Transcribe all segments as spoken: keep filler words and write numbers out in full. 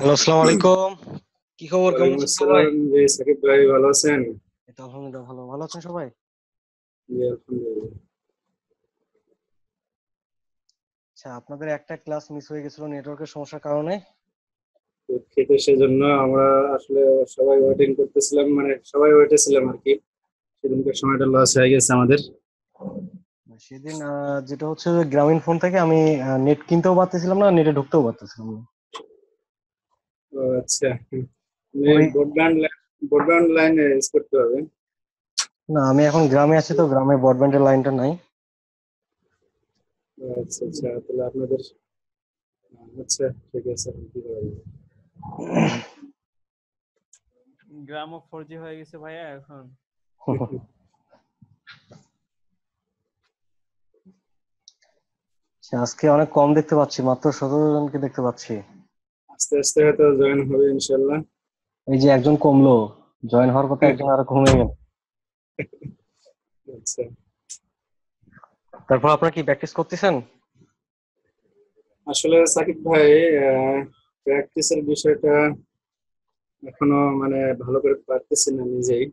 Hello, আসসালামু আলাইকুম। কি খবর, কেমন ওয়ালাইকুম আছেন সবাই? আসসালাম। জি সাকিব ভাই, ভালো আছেন? এই তো আলহামদুলিল্লাহ ভালো। ভালো আছেন সবাই? জি আলহামদুলিল্লাহ। আচ্ছা, আপনাদের একটা ক্লাস মিস হয়ে গেছিল নেটওয়ার্কের সমস্যার কারণে। দুঃখিত সেজন্য। আমরা আসলে সবাই ওয়েটিং করতেছিলাম, মানে সবাই ওয়েটে ছিলাম আর কি। সেদিনকার সময়টা লস হয়ে গেছে আমাদের। সেদিন আহ, যেটা হচ্ছে যে গ্রামীণ ফোন থেকে আমি নেট কিনতেও পারতেছিলাম না, নেটে ঢুকতেও পারতেছিলাম না। ও আচ্ছা। পরে ব্রডব্যান্ড ব্রডব্যান্ড লাইন ইউজ করতে হবে। না, আমি এখন গ্রামে আছি তো গ্রামে ব্রডব্যান্ডের লাইনটা নাই। ও আচ্ছা আচ্ছা, তাহলে আপনাদের আচ্ছা ঠিক আছে, কি বলবো। গ্রামও ফোর জি হয়ে গেছে ভাইয়া এখন। আচ্ছা, আজকে অনেক কম দেখতে পাচ্ছি, মাত্র সতেরো জনকে দেখতে পাচ্ছি। আস্তে আস্তে হয়তো জয়েন হবে ইনশাল্লাহ। এই যে একজন কমলো, জয়েন হওয়ার কথা, একজন আরো কমে গেল। আচ্ছা, তারপর আপনারা কি প্র্যাকটিস করতেছেন? আসলে সাকিব ভাই, প্র্যাকটিসের বিষয়টা এখনো মানে ভালো করে পারতেছি না নিজেই।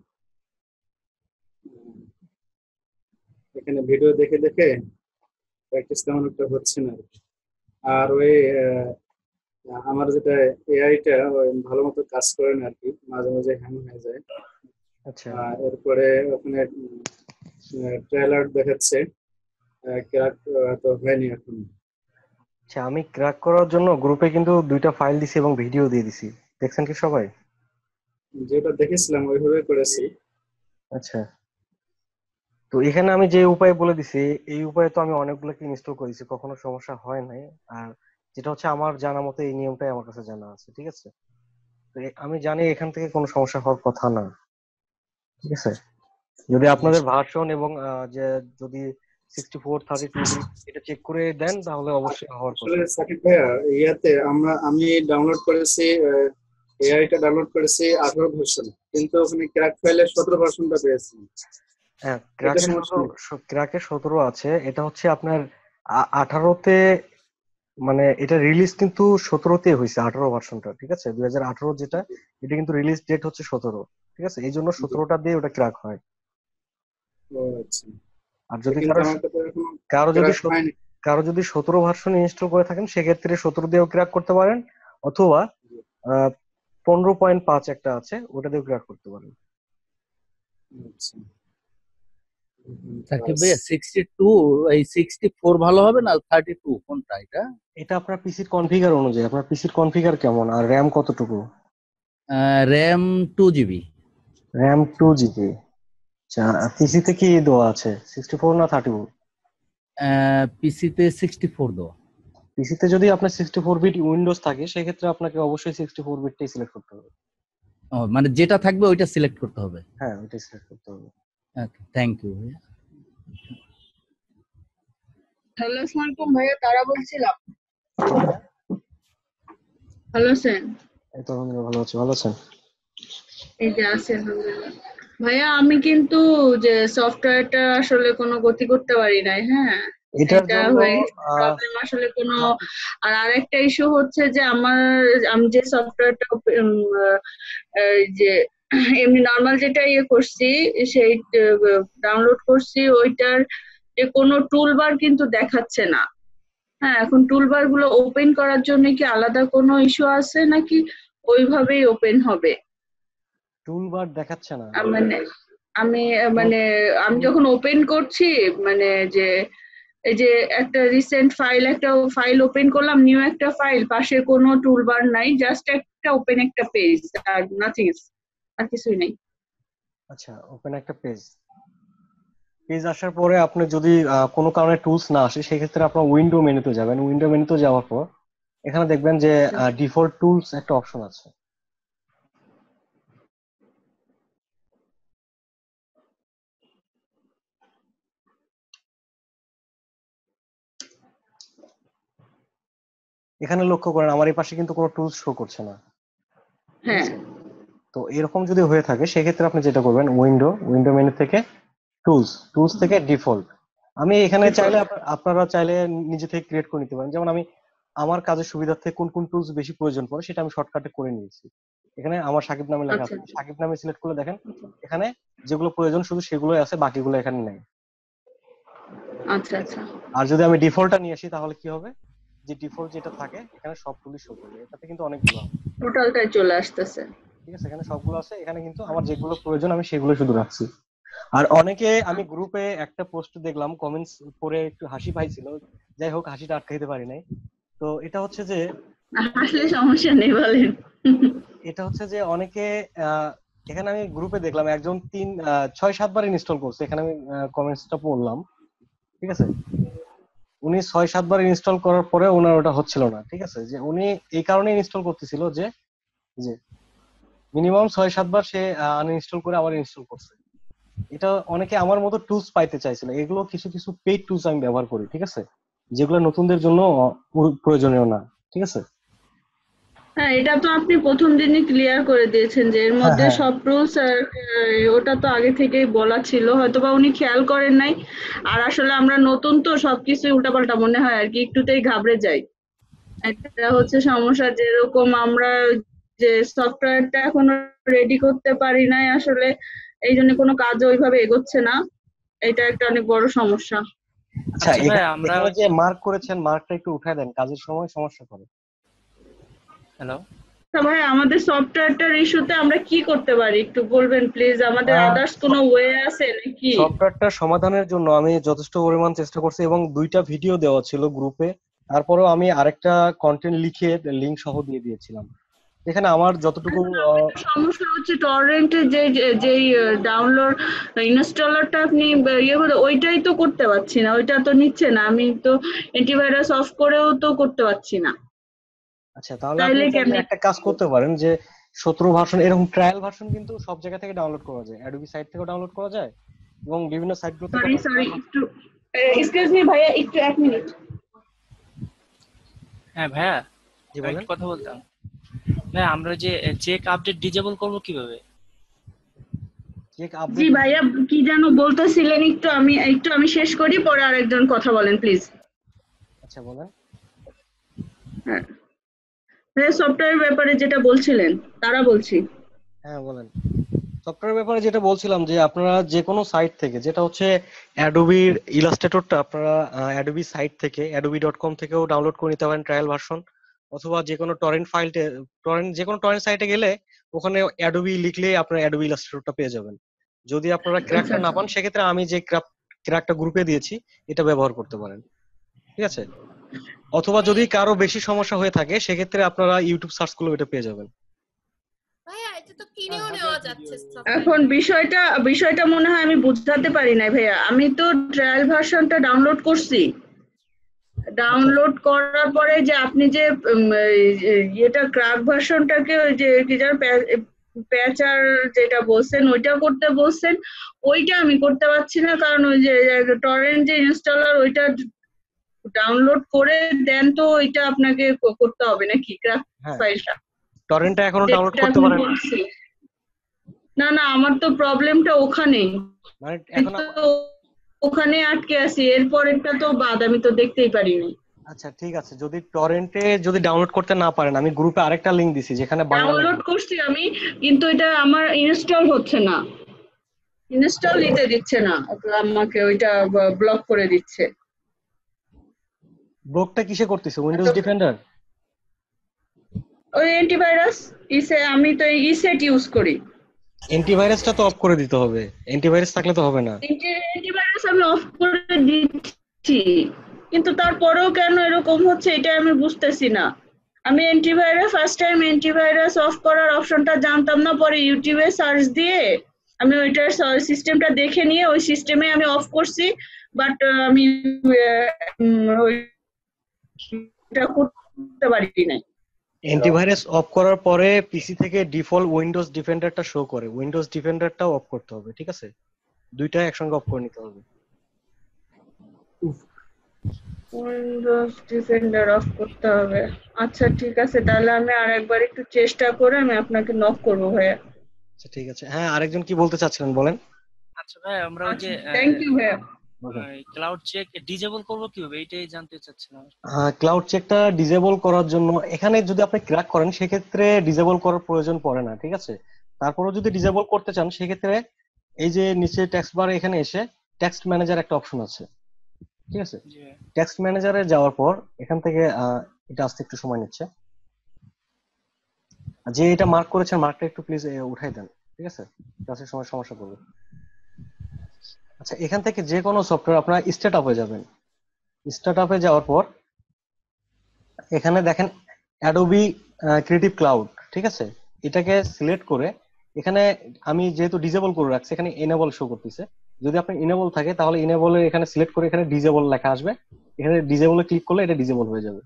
এখানে ভিডিও দেখে দেখে প্র্যাকটিস তেমন একটা হচ্ছে না আর কি। আর ওই আহ, আমার যেটা এআইটা ওই ভালো মতো কাজ করে না আর কি, মাঝে মাঝে হ্যাং হয়ে যায়। আচ্ছা আর এরপরে ওখানে ট্রেলার দেখাচ্ছে, ক্র্যাক তো হয়নি এখন। আচ্ছা, আমি ক্র্যাক করার জন্য গ্রুপে কিন্তু দুইটা ফাইল দিছি এবং ভিডিও দিয়ে দিছি। দেখছেন কি সবাই? যেটা দেখেছিলাম ওইভাবে করেছি। আচ্ছা, তো এখানে আমি যে উপায় বলে দিছি, এই উপায়ে তো আমি অনেকগুলোকে ইনস্টল করেছি, কখনো সমস্যা হয় নাই। আর যেটা হচ্ছে আমার জানা মতো এই নিয়মটাই আমার কাছে জানা আছে, ঠিক আছে? তো এ- আমি জানি এখান থেকে কোনো সমস্যা হওয়ার কথা না, ঠিক আছে? যদি আপনাদের ভার্সন এবং আহ, যে যদি sixty four thirty two bit এটা চেক করে দেন তাহলে অবশ্যই হওয়ার আসলে কথা। সাকিব ভাইয়া, ইয়াতে আমরা আমি ডাউনলোড করেছি, এআইটা ডাউনলোড করেছি আঠারো ভার্সন, কিন্তু ওখানে ক্র্যাক ফাইলে সতেরো ভার্সনটা পেয়েছি। হ্যাঁ, এটা ক্র্যাকের সমস্যা সতেরো, নেই। ক্র্যাকের সতেরো আছে। এটা হচ্ছে আপনার আঠারোতে, মানে এটা রিলিজ কিন্তু সতেরোতে হয়েছে, আঠারো ভার্সনটা, ঠিক আছে? দুই হাজার আঠারো যেটা, এটা কিন্তু রিলিজ ডেট হচ্ছে সতেরো, ঠিক আছে? এই জন্য জি। সতেরোটা দিয়ে ওটা ক্র্যাক হয়। ও আচ্ছা। আর তো যদি কিন্তু কারো আমার কাছে এখনো কারো যদি ক্র্যাক সত- হয়নি। কারো যদি সতেরো ভার্সন ইনস্টল করে থাকেন সেক্ষেত্রে সতেরো দিয়েও ক্র্যাক করতে পারেন, অথবা আহ পনেরো পয়েন্ট পাঁচ একটা আছে, ওটা দিয়েও ক্র্যাক করতে পারেন। আচ্ছা। সাকিব পাঁচ। ভাইয়া সিক্সটি টু, এই সিক্সটি ফোর ভালো হবে না থার্টি টু, কোনটা এটা? এটা আপনার পিসির কনফিগার অনুযায়ী, আপনার পিসির কনফিগার কেমন আর র্যাম কতটুকু? RAM two GB. RAM two GB. আচ্ছা, পিসিতে কি দেওয়া আছে, সিক্সটি ফোর না থার্টি ফোর? পিসিতে সিক্সটি ফোর দেওয়া। পিসিতে যদি আপনার সিক্সটি ফোর বিট উইন্ডোজ থাকে সেক্ষেত্রে আপনাকে অবশ্যই সিক্সটি ফোর বিটটাই সিলেক্ট করতে হবে। ও, মানে যেটা থাকবে ওইটা সিলেক্ট করতে হবে। হ্যাঁ, ওইটাই সিলেক্ট করতে হবে। ওকে, থ্যাংক ইউ ভাইয়া। হ্যালো, আসসালামু আলাইকুম ভাইয়া, তারা বলছিলাম। জি ভাইয়া, ভালো আছেন? এই তো আলহামদুলিল্লাহ ভালো আছি, ভালো আছেন? এই যে আছে আলহামদুলিল্লাহ। ভাইয়া আমি কিন্তু যে সফটওয়্যারটা আসলে কোনো গতি করতে পারি নাই, হ্যাঁ। এটার এটা জন্য হয়ে গেছে আহ প্রবলেম আসলে কোনো। আর আরেকটা ইস্যু হচ্ছে যে আমার, আমি যে সফটওয়্যারটা যে এমনি নর্মাল যেটা ইয়ে করছি, সেই ডাউনলোড করছি, ওইটার যে কোনো টুলবার কিন্তু দেখাচ্ছে না। হ্যাঁ, এখন টুলবার গুলো ওপেন করার জন্য কি আলাদা কোনো ইস্যু আছে নাকি ওইভাবেই ওপেন হবে? টুল বার দেখাচ্ছে না? আহ, মানে আমি আহ, টুল মানে আমি টুল যখন ওপেন করছি, মানে যে এই যে একটা রিসেন্ট ফাইল, একটা ফাইল ওপেন করলাম, নিউ একটা ফাইল, পাশে কোনো টুলবার নাই, জাস্ট একটা ওপেন একটা পেজ, আর নাথিং, আর কিছুই নাই। আচ্ছা, ওপেন একটা পেজ। পেজ আসার পরে আপনি যদি আহ, কোনো কারণে টুলস না আসে সেক্ষেত্রে আপনার উইন্ডো মেনুতে যাবেন। উইন্ডো মেনুতে যাওয়ার পর এখানে দেখবেন যে আচ্ছা, ডিফল্ট টুলস একটা অপশন আছে। এখানে লক্ষ্য করেন আমার এই পাশে কিন্তু কোনো টুলস শো করছে না, ঠিক হ্যাঁ। আছে? তো এরকম যদি হয়ে থাকে সেক্ষেত্রে আপনি যেটা করবেন, উইন্ডো উইন্ডো মেনু থেকে টুলস, টুলস থেকে ডিফল্ট। আমি এখানে চাইলে ডিফল্ট। আপ- আপনারা চাইলে নিজে থেকে ক্রিয়েট করে নিতে পারেন। যেমন আমি আমার কাজের সুবিধার্থে কোন কোন টুলস বেশি প্রয়োজন পড়ে সেটা আমি শর্টকাটে করে নিয়েছি। এখানে আমার সাকিব নামে লেখা আচ্ছা আছে, সাকিব নামে সিলেক্ট করলে দেখেন এখানে যেগুলো প্রয়োজন শুধু সেগুলোই আছে, বাকিগুলো এখানে নেই। আচ্ছা আচ্ছা আর যদি আমি ডিফল্টটা নিয়ে আসি তাহলে কি হবে, যে ডিফল্ট যেটা থাকে এখানে সব টুলই শো করবে, এটাতে কিন্তু অনেকগুলো হবে। টোটালটাই চলে আসতেছে। ঠিক আছে, এখানে সবগুলো আছে, এখানে কিন্তু আমার যেগুলো প্রয়োজন আমি সেগুলো শুধু রাখছি। আর অনেকে, আমি গ্রুপে একটা পোস্ট দেখলাম, কমেন্টস পড়ে একটু হাসি পাইছিল, যাই হোক হাসিটা আটকাইতে পারি নাই। তো এটা হচ্ছে যে আসলে সমস্যা নেই, বলেন। এটা হচ্ছে যে অনেকে আহ, এখানে আমি গ্রুপে দেখলাম একজন তিন আহ, ছয় সাতবার ইনস্টল করছে, এখানে আমি কমেন্টসটা পড়লাম। ঠিক আছে, উনি ছয় সাতবার ইনস্টল করার পরে ওনার ওটা হচ্ছিল না। ঠিক আছে, যে উনি এই কারণে ইনস্টল করতেছিল যে যে মিনিমাম ছয় সাতবার সে আনইনস্টল করে আবার ইনস্টল করছে। এটা অনেকে আমার মতো টুলস পাইতে চাইছিল, এগুলো কিছু কিছু পেইড টুলস আমি ব্যবহার করি। ঠিক আছে, যেগুলো নতুনদের জন্য পুরো প্রয়োজনীয় না। ঠিক আছে। হ্যাঁ, এটা তো আপনি প্রথম দিনই ক্লিয়ার করে দিয়েছেন যে এর হ্যাঁ মধ্যে হ্যাঁ সব রুলস, ওটা তো আগে থেকেই বলা ছিল, হয়তোবা উনি খেয়াল করেন নাই। আর আসলে আমরা নতুন তো, সবকিছু উল্টাপাল্টা মনে হয় আর কি, একটুতেই ঘাবড়ে যাই। একটা হচ্ছে সমস্যা, যেরকম আমরা যে সফটওয়্যারটা এখনো রেডি করতে পারি নাই আসলে, এই জন্য কোনো কাজও ওইভাবে এগোচ্ছে না। এটা একটা অনেক বড় সমস্যা। আচ্ছা, আচ্ছা ভাই, এখানে আমরা এখানে ওই যে যে মার্ক করেছেন, মার্কটা একটু উঠায় দেন, কাজের সময় সমস্যা করে। হ্যালো, তা ভাই, আমাদের সফটওয়্যারটার ইস্যুতে আমরা কি করতে পারি একটু বলবেন প্লিজ? আমাদের আদার্স কোনো ওয়ে আছে নাকি? সফটওয়্যারটা সমাধানের জন্য আমি যথেষ্ট পরিমাণ চেষ্টা করছি এবং দুইটা ভিডিও দেওয়া ছিল গ্রুপে, তারপরেও আমি আরেকটা কন্টেন্ট লিখে লিংক সহ দিয়ে দিয়েছিলাম। এখানে আমার যতটুকু আহ, সমস্যা হচ্ছে টরেন্টের যে যে- যেই ডাউনলোড ইনস্টলারটা আপনি আহ, ইয়ে করে ওইটাই তো করতে পারছি না, ওইটা তো নিচ্ছে না। আমি তো অ্যান্টিভাইরাস অফ করেও তো করতে পারছি না। আচ্ছা, তাহলে আপনি তাইলে চাইলে কেমনে? একটা কাজ করতে পারেন, যে সতেরো ভার্সন এরকম ট্রায়াল ভার্সন কিন্তু সব জায়গা থেকে ডাউনলোড করা যায়, অ্যাডোবি সাইট থেকেও ডাউনলোড করা যায় এবং বিভিন্ন সাইটগুলো থেকে সরি সরি একটু এক্সকিউজ মি ভাইয়া, একটু এক মিনিট। হ্যাঁ ভাইয়া, জি আমি বলেন। একটু কথা বলতাম। ভাই, আমরা যে চেক আপডেট ডিজেবল করব কিভাবে? চেক জি আপডেট, ভাইয়া, কি যেন বলতেছিলেন, একটু আমি একটু আমি শেষ করি, পরে আরেকজন কথা বলেন প্লিজ। আচ্ছা বলেন। হ্যাঁ ভাইয়া, সফটওয়্যার ব্যাপারে যেটা বলছিলেন তারা বলছি। হ্যাঁ বলেন। সফটওয়্যার ব্যাপারে যেটা বলছিলাম, যে আপনারা যে কোনো সাইট থেকে, যেটা হচ্ছে অ্যাডোবির ইলাস্ট্রেটরটা আপনারা অ্যাডোবি সাইট থেকে অ্যাডোবি ডট কম থেকেও ডাউনলোড করে নিতে পারেন ট্রায়াল ভার্সন, অথবা যে কোনো টরেন্ট ফাইল, টরেন্ট যে কোনো টরেন্ট সাইটে গেলে ওখানে অ্যাডোবি লিখলে আপনারা অ্যাডোবি ইলাস্ট্রেটরটা পেয়ে যাবেন। যদি আপনারা আচ্ছা ক্র্যাকটা না আচ্ছা পান সেক্ষেত্রে আমি যে ক্র্যাকটা গ্রুপে দিয়েছি এটা ব্যবহার করতে পারেন। ঠিক আছে, অথবা যদি কারো বেশি সমস্যা হয়ে থাকে সেক্ষেত্রে আপনারা ইউটিউব সার্চ করলে এটা পেয়ে যাবেন। ভাইয়া এটা তো কিনেও নেওয়া যাচ্ছে এখন সফটওয়্যারটা। বিষয়টা বিষয়টা মনে হয় আমি বুঝাতে পারি নাই ভাইয়া। আমি তো ট্রায়াল ভার্সনটা ডাউনলোড করছি, আচ্ছা, ডাউনলোড করার পরে যে আপনি যে উম, এই যে ইয়েটা ক্র্যাক ভার্সনটাকে ওই যে কি যেন প্যাচার যেটা বলছেন ওইটা করতে বলছেন, ওইটা আমি করতে পারছি না, কারণ ওই যে টরেন্ট যে ইনস্টলার ওইটা ডাউনলোড করে দেন, তো ওইটা আপনাকে ক- করতে হবে নাকি ক্র্যাক হ্যাঁ, ফাইলটা টরেন্টটা এখনো ডাউনলোড যেটা করতে আপনি পারেন না, বলছেন? না না, আমার তো প্রবলেমটা ওখানেই, মানে আমি এখন তো আপ- ওখানে আটকে আছি, এরপরেরটা তো বাদ, আমি তো দেখতেই পারিনি। আচ্ছা ঠিক আছে, যদি টরেন্টে যদি ডাউনলোড করতে না পারেন, আমি গ্রুপে আরেকটা লিংক দিছি যেখানে বাংলা লেখা ডাউনলোড আছে। করছি আমি, কিন্তু এটা আমার ইনস্টল হচ্ছে না, ইনস্টল নিতে দিচ্ছে না, আমাকে ওইটা ব্লক করে দিচ্ছে। ব্লকটা কিসে করতেছে, উইন্ডোজ ডিফেন্ডার? ওই অ্যান্টিভাইরাস ইসে, আমি তো ইসেট ইউজ করি। অ্যান্টিভাইরাসটা তো অফ করে দিতে হবে, অ্যান্টিভাইরাস থাকলে তো হবে না। অ্যান্টিভাইরাস আমি অফ করে দিচ্ছি, কিন্তু তারপরেও কেন এরকম হচ্ছে এটা আমি বুঝতেছি না। আমি antivirus first time antivirus off করার অপশনটা জানতাম না, পরে ইউটিউবে সার্চ দিয়ে আমি ওইটার সিস্টেমটা দেখে নিয়ে ওই সিস্টেমে আমি অফ করছি, বাট আমি আহ, উম, ওইটা করতে পারি নাই। অ্যান্টিভাইরাস অফ করার পরে পিসি থেকে ডিফল্ট উইন্ডোজ ডিফেন্ডারটা শো করে, উইন্ডোজ ডিফেন্ডারটাও অফ করতে হবে। ঠিক আছে, দুইটা একসঙ্গে অফ করে নিতে হবে। উইন্ডোজ ডিফেন্ডার অফ করতে হবে। আচ্ছা ঠিক আছে, তাহলে আমি আরেকবার একটু চেষ্টা করে আমি আপনাকে নক করবো ভাইয়া। আচ্ছা ঠিক আছে, হ্যাঁ আরেকজন কি বলতে চাচ্ছিলেন বলেন। আচ্ছা ভাই, আমরা ওই আচ্ছা, যে থ্যাংক ইউ ভাইয়া। ওকে। ক্লাউড চেক ডিজেবল করবো কিভাবে এইটাই জানতে চাচ্ছিলাম। ক্লাউড চেকটা ডিসেবল করার জন্য এখানে যদি আপনি ক্র্যাক করেন সেক্ষেত্রে ডিসেবল করার প্রয়োজন পড়ে না, ঠিক আছে। তারপরেও যদি ডিসেবল করতে চান সেক্ষেত্রে এই যে নিচে টেক্সট বারে এখানে এসে টেক্সট ম্যানেজার একটা অপশন আছে, ঠিক আছে। জি ভাই। টেক্সট ম্যানেজারে যাওয়ার পর এখান থেকে আহ, এটা আসতে একটু সময় নিচ্ছে। যে এটা মার্ক করেছেন মার্কটা একটু প্লিজ উঠাই দেন, ঠিক আছে, ক্লাসের সময় সমস্যা করবে। আচ্ছা, এখান থেকে যে কোনো সফটওয়্যার আপনারা স্টার্ট আপে যাবেন। স্টার্ট আপে যাওয়ার পর এখানে দেখেন অ্যাডোবি ক্রিয়েটিভ ক্লাউড, ঠিক আছে। এটাকে সিলেক্ট করে এখানে আমি যেহেতু ডিসেবল করে রাখছি এখানে এনেবল শো করতেছে। যদি আপনি এনেবল থাকে তাহলে এনেবলের এখানে সিলেক্ট করে এখানে ডিসেবল লেখা আসবে, এখানে ডিসেবলে ক্লিক করলে এটা ডিসেবল হয়ে যাবে,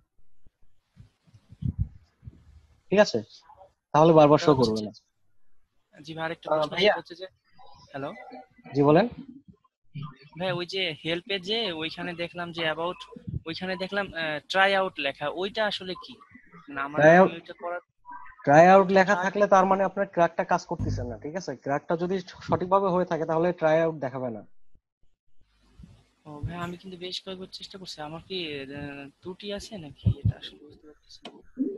ঠিক আছে। তাহলে বারবার ওটা শো হচ্ছে করবে যে না। জি ভাই আরেকটা আহ, প্রশ্ন ভাইয়া সেটা হচ্ছে যে হ্যালো জি বলেন। ভাই, ওই যে হেল্পে যে ওইখানে দেখলাম যে অ্যাবাউট, ওইখানে দেখলাম ট্রাই আউট লেখা, ওইটা আসলে কি? না আমার ট্রাই আমি আউট ওইটা করার ট্রাই আউট লেখা ট্রাই থাকলে তার মানে আপনার ক্র্যাকটা কাজ করতেছে না, ঠিক আছে। ক্র্যাকটা যদি সঠিকভাবে হয়ে থাকে তাহলে ট্রাই আউট দেখাবে না। ও ভাই, আমি কিন্তু বেশ কয়েকবার চেষ্টা করছি, আমার কি আহ, ত্রুটি আছে নাকি এটা আসলে বুঝতে পারতেছি না।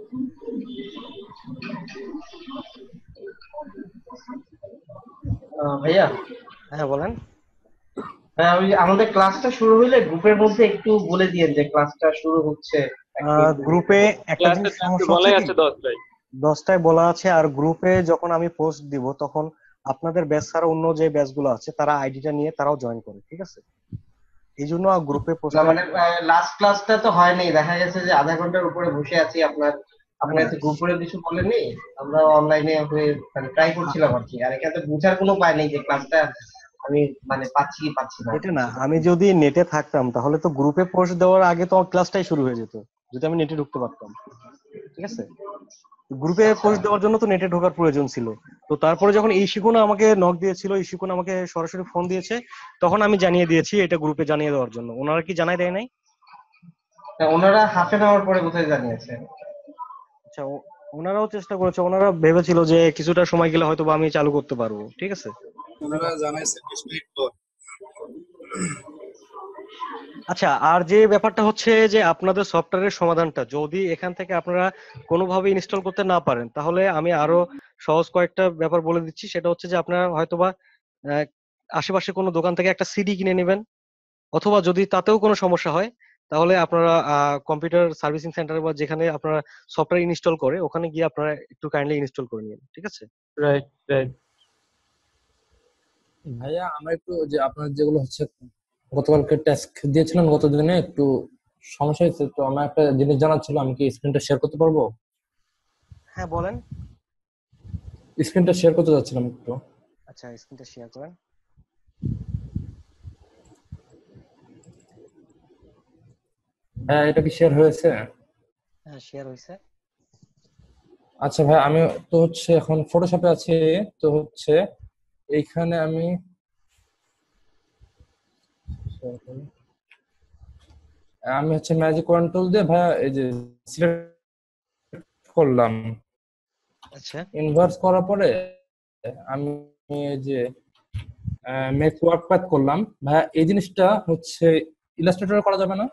আহ, ভাইয়া, হ্যাঁ বলেন। হ্যাঁ, ওই যে আমাদের ক্লাসটা শুরু হইলে গ্রুপের মধ্যে একটু বলে দিয়েন যে ক্লাসটা শুরু হচ্ছে এক মিনিট দুই মিনিট গ্রুপে পরে। একটা জিনিস সমস্যা হচ্ছে কি, দশটায় বলা আছে আর গ্রুপে যখন আমি পোস্ট দিব তখন আপনাদের ব্যাচ ছাড়া অন্য যে ব্যাচ গুলো আছে তারা আইডিটা নিয়ে তারাও জয়েন করে, ঠিক আছে। এই জন্য গ্রুপে না পোস্টটা মানে লাস্ট ক্লাসটা তো হয়নি, দেখা গেছে যে আধা ঘন্টার উপরে বসে আছি, আপনার না আপনার না এত গ্রুপ করে কিছু বলেননি, আমরা অনলাইনে মানে ট্রাই করছিলাম আর কি। আর এখানে তো বুঝার কোনো উপায় নেই যে ক্লাসটা আমি মানে পাচ্ছি কি পাচ্ছি না। এটা না, আমি যদি নেটে থাকতাম তাহলে তো গ্রুপে পোস্ট দেওয়ার আগে তো ক্লাসটাই শুরু হয়ে যেত, যদি আমি নেটে ঢুকতে পারতাম, ঠিক আছে। গ্রুপে আচ্ছা, পোস্ট দেওয়ার জন্য তো নেটে ঢোকার প্রয়োজন ছিল। তো তারপরে যখন এই শিকুন আমাকে নক দিয়েছিল, এই শিকুন আমাকে সরাসরি ফোন দিয়েছে, তখন আমি জানিয়ে দিয়েছি এটা গ্রুপে জানিয়ে দেওয়ার জন্য। ওনারা কি জানাই দেয় নাই? তা ওনারা হাফ এন আওয়ার পরে কোথায় জানিয়েছে? আচ্ছা, ও- ওনারাও চেষ্টা করেছে, ওনারা ভেবেছিল যে কিছুটা সময় গেলে হয়তো বা আমি চালু করতে পারবো, ঠিক আছে। ওনারা জানাইছে বিশ মিনিট পর। আচ্ছা, আর যে ব্যাপারটা হচ্ছে যে আপনাদের সফটওয়্যারের সমাধানটা যদি এখান থেকে আপনারা কোনোভাবে ইনস্টল করতে না পারেন তাহলে আমি আরো সহজ কয়েকটা ব্যাপার বলে দিচ্ছি। সেটা হচ্ছে যে আপনারা হয়তোবা আহ, আশেপাশে কোনো দোকান থেকে একটা সিডি কিনে নেবেন, অথবা যদি তাতেও কোনো সমস্যা হয় তাহলে আপনারা কম্পিউটার সার্ভিসিং সেন্টার বা যেখানে আপনারা সফটওয়্যার ইনস্টল করে ওখানে গিয়ে আপনারা একটু কাইন্ডলি ইনস্টল করে নিন, ঠিক আছে। Right, right. ভাইয়া আমরা একটু যে আপনার যেগুলো হচ্ছে গতকালকে টাস্ক দিয়েছিলেন গত দিনে একটু সমস্যা হয়েছে, তো আমার একটা জিনিস জানার ছিল, আমি কি স্ক্রিনটা শেয়ার করতে পারবো? হ্যাঁ বলেন। স্ক্রিনটা শেয়ার করতে যাচ্ছিলাম একটু। আচ্ছা, স্ক্রিনটা শেয়ার করেন। হ্যাঁ, এটা কি শেয়ার হয়েছে? হ্যাঁ শেয়ার হয়েছে। আচ্ছা ভাই, আমি তো হচ্ছে এখন ফটোশপে আছি, তো হচ্ছে এইখানে আমি আমি হচ্ছে ম্যাজিক কন্ট্রোল দিয়ে ভাইয়া এই যে সিলেক্ট করলাম, আচ্ছা, ইনভার্স করার পরে আমি এই যে মেক ওয়ার্ক পাথ করলাম। ভাইয়া এই জিনিসটা হচ্ছে ইলাস্ট্রেটরে করা যাবে না?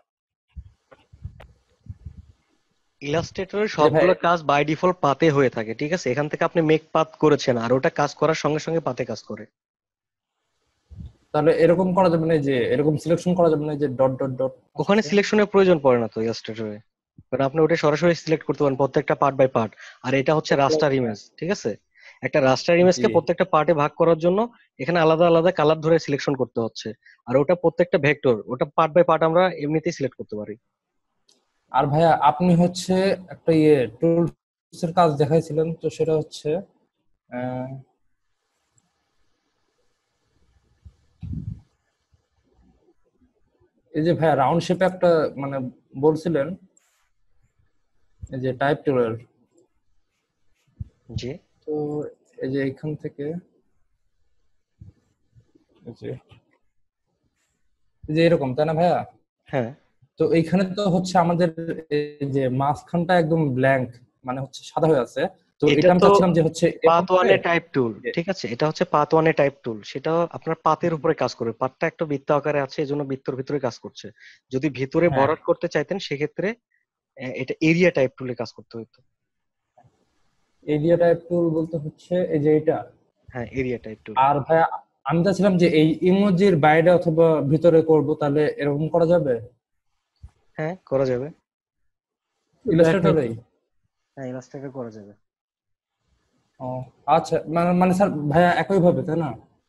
ইলাস্ট্রেটরের যে ভাই সবগুলো কাজ বাই ডিফল্ট পাতে হয়ে থাকে, ঠিক আছে। এখান থেকে আপনি মেক পাথ করেছেন আর ওটা কাজ করার সঙ্গে সঙ্গে পাতে কাজ করে। তাহলে এরকম করা যাবে না যে এরকম সিলেকশন করা যাবে না যে ডট ডট ডট ওখানে সিলেকশনের প্রয়োজন পড়ে না তো ইলাস্ট্রেটরে, কারণ আপনি ওটা সরাসরি সিলেক্ট করতে পারেন প্রত্যেকটা পার্ট বাই পার্ট। আর এটা হচ্ছে রাস্টার ইমেজ, ঠিক আছে। একটা রাস্টার ইমেজকে জি। প্রত্যেকটা পার্টে ভাগ করার জন্য এখানে আলাদা আলাদা কালার ধরে সিলেকশন করতে হচ্ছে। আর ওটা প্রত্যেকটা ভেক্টর, ওটা পার্ট বাই পার্ট আমরা এমনিতেই সিলেক্ট করতে পারি। আর ভাইয়া আপনি হচ্ছে একটা ইয়ে টুলস এর কাজ দেখাইছিলেন, তো সেটা হচ্ছে আহ, এই যে ভাইয়া রাউন্ড শেপে একটা মানে বলছিলেন এই যে টাইপ টুলের, জি তো এই যে এখান থেকে এই যে এই যে এরকম, তাই না ভাইয়া? হ্যাঁ। তো এইখানে তো হচ্ছে আমাদের এই যে মাঝখানটা একদম ব্ল্যাঙ্ক, মানে হচ্ছে সাদা হয়ে আছে, তো এটা এটা আমি তো চাচ্ছিলাম যে হচ্ছে পাথ এভাবে ওয়ানে টাইপ টুল, যে- ঠিক আছে? এটা হচ্ছে পাথ ওয়ানে টাইপ টুল, সেটা আপনার পাতের উপরে কাজ করবে। পাতটা একটা বৃত্ত আকারে আছে, এজন্য বৃত্তর ভিতরে কাজ করছে। যদি ভিতরে হ্যাঁ, ভরাট করতে চাইতেন সেক্ষেত্রে আহ, এটা এরিয়া টাইপ টুলে কাজ করতে হতো। এরিয়া টাইপ টুল বলতে হচ্ছে এই যে এটা। হ্যাঁ, এরিয়া টাইপ টুল। আর ভাইয়া আমি চাচ্ছিলাম যে এই ইমোজির বাইরে অথবা ভিতরে করব, তাহলে এরকম করা যাবে হ্যাঁ, করা যাবে। ইলাস্ট্রেটরেই? হ্যাঁ, ইলাস্ট্রেটর করা যাবে। ও আচ্ছা, মানে মানে স্যার ভাইয়া একই ভাবে তাই না?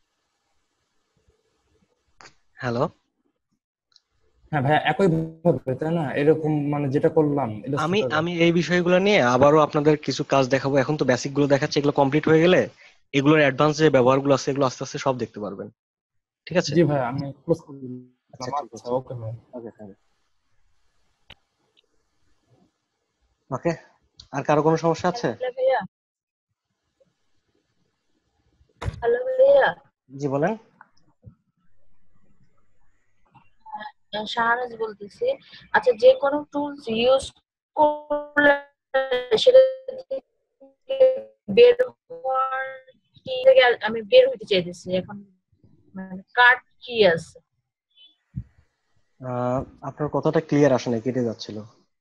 হ্যালো, হ্যাঁ ভাইয়া একই ভাবে তাই না? এরকম মানে যেটা করলাম আমি ইলাস্ট্রেটরে। আমি এই বিষয়গুলো নিয়ে আবারও আপনাদের কিছু কাজ দেখাবো। এখন তো বেসিক গুলো দেখাচ্ছে, এগুলো কমপ্লিট হয়ে গেলে এগুলোর অ্যাডভান্স যে ব্যবহারগুলো আছে এগুলো আস্তে আস্তে সব দেখতে পারবেন। ঠিক আছে? জি ভাইয়া আমি ক্লোজ করে আচ্ছা, দিলাম। ঠিক আচ্ছা আছে। ওকে ভাই। ওকে, থ্যাংক ওকে। আর কারো কোনো সমস্যা আছে? হ্যালো ভাইয়া, হ্যালো ভাইয়া, জি বলেন। আহ, শাহনাজ বলতেছি। আচ্ছা, যে কোনো টুলস ইউজ করলে সেটা থেকে বের হওয়ার কি থেকে আমি বের হইতে চাইতেছি এখন, মানে কাট কি আছে? আহ, আপনার কথাটা ক্লিয়ার আসে না, কেটে যাচ্ছিল।